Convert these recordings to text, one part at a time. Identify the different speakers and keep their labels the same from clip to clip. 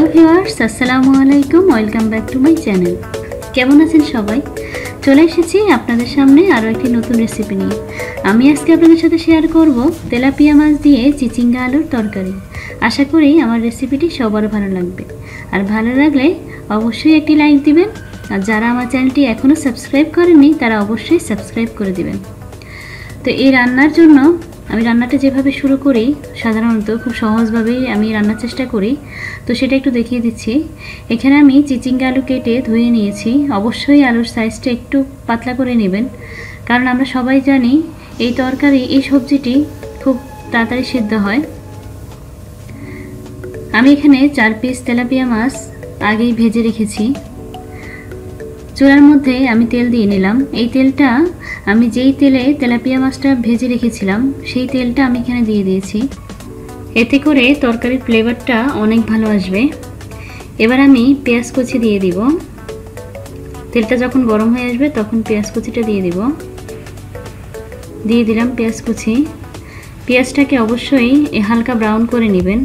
Speaker 1: Viewers, আসসালামু আলাইকুম। Welcome back to my channel. কেমন আছেন সবাই? চলে এসেছি আপনাদের সামনে আরও একটি নতুন রেসিপি নিয়ে। আমি আজকে আপনাদের সাথে শেয়ার করব তেলাপিয়া মাছ দিয়ে চিচিঙ্গা আলুর তরকারি। আশা করি আমার রেসিপিটি সবার ভালো লাগবে, আর ভালো লাগলে অবশ্যই একটি লাইক দিবেন। আর যারা আমার চ্যানেলটি এখনও সাবস্ক্রাইব করেননি তারা অবশ্যই সাবস্ক্রাইব করে দিবেন। তো এই রান্নার জন্য আমি রান্নাটা যেভাবে শুরু করি, সাধারণত খুব সহজভাবেই আমি রান্নার চেষ্টা করি, তো সেটা একটু দেখিয়ে দিচ্ছি। এখানে আমি চিচিঙ্গা আলু কেটে ধুয়ে নিয়েছি। অবশ্যই আলুর সাইজটা একটু পাতলা করে নেবেন, কারণ আমরা সবাই জানি এই তরকারি, এই সবজিটি খুব তাড়াতাড়ি সিদ্ধ হয়। আমি এখানে 4 পিস তেলাপিয়া মাছ আগেই ভেজে রেখেছি। চুলার মধ্যে আমি তেল দিয়ে নিলাম। এই তেলটা আমি যেই তেলে তেলাপিয়া মাছটা ভেজে রেখেছিলাম সেই তেলটা আমি এখানে দিয়ে দিয়েছি। এতে করে তরকারির ফ্লেভারটা অনেক ভালো আসবে। এবার আমি পেঁয়াজ কুচি দিয়ে দিব। তেলটা যখন গরম হয়ে আসবে তখন পেঁয়াজ কুচিটা দিয়ে দিব। দিয়ে দিলাম পেঁয়াজ কুচি। পেঁয়াজটাকে অবশ্যই হালকা ব্রাউন করে নেবেন।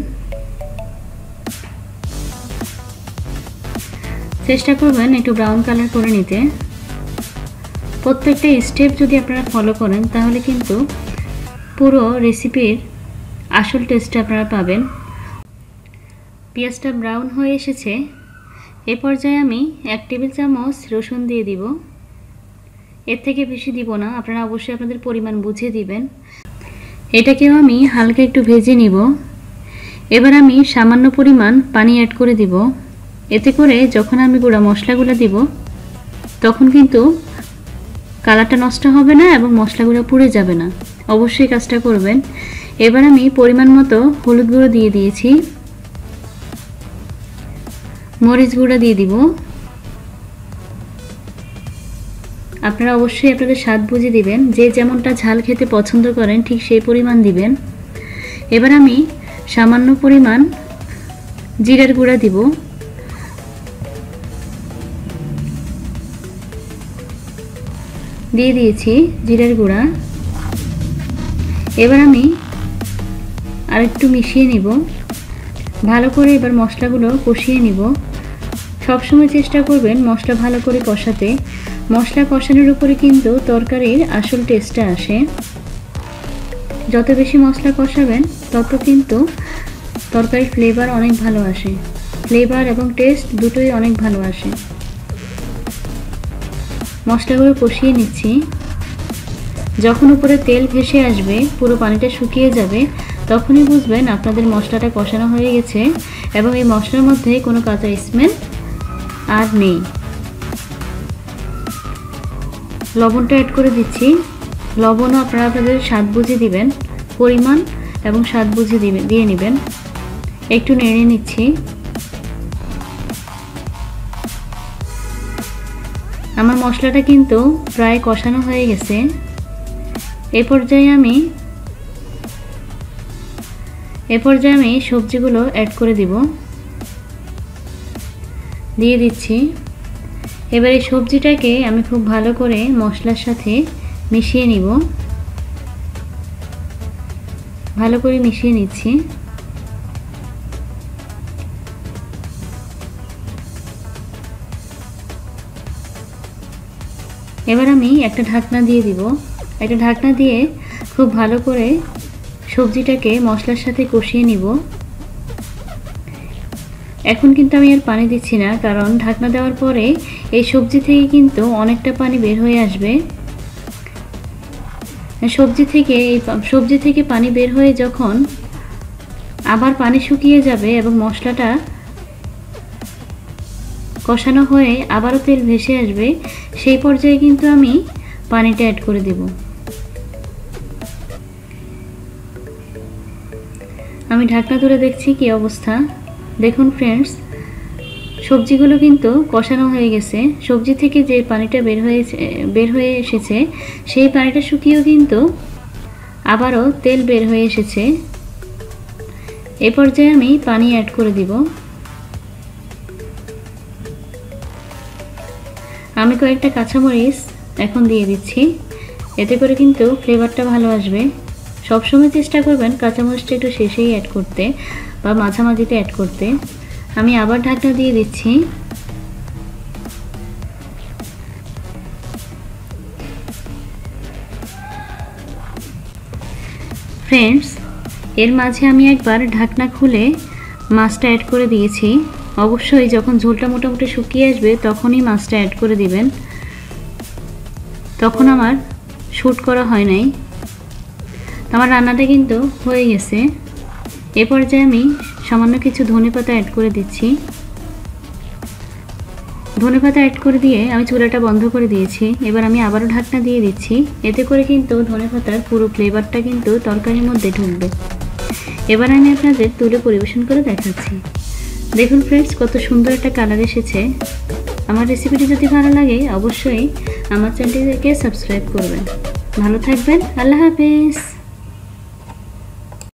Speaker 1: চেষ্টা করবেন একটু ব্রাউন কালার করে নিতে। প্রত্যেকটা স্টেপ যদি আপনারা ফলো করেন তাহলে কিন্তু পুরো রেসিপির আসল টেস্টটা আপনারা পাবেন। পেঁয়াজটা ব্রাউন হয়ে এসেছে। এ পর্যায়ে আমি 1 টেবিল চামচ রসুন দিয়ে দিব। এর থেকে বেশি দিব না, আপনারা অবশ্যই আপনাদের পরিমাণ বুঝে দিবেন। এটাকেও আমি হালকা একটু ভেজে নিব। এবার আমি সামান্য পরিমাণ পানি অ্যাড করে দিব। এতে করে যখন আমি গুঁড়া মশলাগুলো দিব তখন কিন্তু কালারটা নষ্ট হবে না এবং মশলাগুলো পুড়ে যাবে না। অবশ্যই কাজটা করবেন। এবার আমি পরিমাণ মতো হলুদ গুঁড়ো দিয়ে দিয়েছি। মরিচ গুঁড়ো দিয়ে দিব। আপনারা অবশ্যই আপনাদের স্বাদ বুঝে দিবেন। যে যেমনটা ঝাল খেতে পছন্দ করেন ঠিক সেই পরিমাণ দিবেন। এবার আমি সামান্য পরিমাণ জিরার গুঁড়া দিব। দিয়ে দিয়েছি জিরার গুঁড়া। এবার আমি আরেকটু মিশিয়ে নিব ভালো করে। এবার মশলাগুলো কষিয়ে নিব। সবসময় চেষ্টা করবেন মশলা ভালো করে কষাতে। মশলা কষানোর উপরে কিন্তু তরকারির আসল টেস্টটা আসে। যত বেশি মশলা কষাবেন তত কিন্তু তরকারির ফ্লেভার অনেক ভালো আসে। ফ্লেভার এবং টেস্ট দুটোই অনেক ভালো আসে। মশলাগুলো কষিয়ে নিচ্ছি। যখন উপরে তেল ভেসে আসবে, পুরো পানিটা শুকিয়ে যাবে, তখনই বুঝবেন আপনাদের মশলাটা কষানো হয়ে গেছে এবং এই মশলার মধ্যে কোনো কাঁচা স্মেল আর নেই। লবণটা অ্যাড করে দিচ্ছি। লবণও আপনারা আপনাদের স্বাদ বুঝে দিবেন, পরিমাণ এবং স্বাদ বুঝে দিয়ে নেবেন। একটু নেড়ে নিচ্ছি। আমার মশলাটা কিন্তু প্রায় কষানো হয়ে গেছে। এ পর্যায়ে আমি সবজিগুলো অ্যাড করে দিব। দিয়ে দিচ্ছি। এবার এই সবজিটাকে আমি খুব ভালো করে মশলার সাথে মিশিয়ে নিব। ভালো করে মিশিয়ে নিচ্ছি। এবার আমি একটা ঢাকনা দিয়ে দিব। একটা ঢাকনা দিয়ে খুব ভালো করে সবজিটাকে মশলার সাথে কষিয়ে নিব। এখন কিন্তু আমি আর পানি দিচ্ছি না, কারণ ঢাকনা দেওয়ার পরে এই সবজি থেকে কিন্তু অনেকটা পানি বের হয়ে আসবে। সবজি থেকে পানি বের হয়ে যখন আবার পানি শুকিয়ে যাবে এবং মশলাটা কষানো হয়ে আবারও তেল ভেসে আসবে, সেই পর্যায়ে কিন্তু আমি পানিটা অ্যাড করে দেব। আমি ঢাকনা তুলে দেখছি কি অবস্থা। দেখুন ফ্রেন্ডস, সবজিগুলো কিন্তু কষানো হয়ে গেছে। সবজি থেকে যে পানিটা বের হয়ে এসেছে সেই পানিটা শুকিয়েও কিন্তু আবারও তেল বের হয়ে এসেছে। এই পর্যায়ে আমি পানি অ্যাড করে দিব। আমি কয়েকটা কাঁচামরিচ এখন দিয়ে দিচ্ছি। এতে করে কিন্তু ফ্লেভারটা ভালো আসবে। সবসময় চেষ্টা করবেন কাঁচামরিচটা একটু শেষেই অ্যাড করতে বা মাঝামাঝিতে অ্যাড করতে। আমি আবার ঢাকনা দিয়ে দিচ্ছি। ফ্রেন্ডস, এর মাঝে আমি একবার ঢাকনা খুলে মাছটা অ্যাড করে দিয়েছি। অবশ্যই যখন ঝোলটা মোটামুটি শুকিয়ে আসবে তখনই মাছটা অ্যাড করে দিবেন। তখন আমার শ্যুট করা হয় নাই। আমার রান্নাটা কিন্তু হয়ে গেছে। এ পর্যায়ে আমি সামান্য কিছু ধনেপাতা অ্যাড করে দিচ্ছি। ধনেপাতা অ্যাড করে দিয়ে আমি চুলাটা বন্ধ করে দিয়েছি। এবার আমি আবারও ঢাকনা দিয়ে দিচ্ছি। এতে করে কিন্তু ধনেপাতার পুরো ফ্লেভারটা কিন্তু তরকারির মধ্যে ঢুকবে। এবার আমি আপনাদের তুলে পরিবেশন করে দেখাচ্ছি। দেখুন ফ্রেন্ডস, কত সুন্দর একটা কালার এসেছে। আমার রেসিপিটি যদি ভালো লাগে অবশ্যই আমার চ্যানেলটিকে সাবস্ক্রাইব করবেন। ভালো থাকবেন। আল্লাহ হাফেজ।